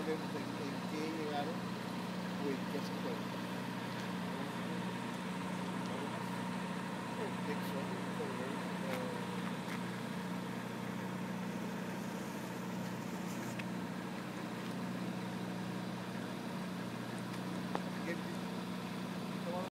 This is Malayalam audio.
sabemos en qué llegaron, pues ya se fueron.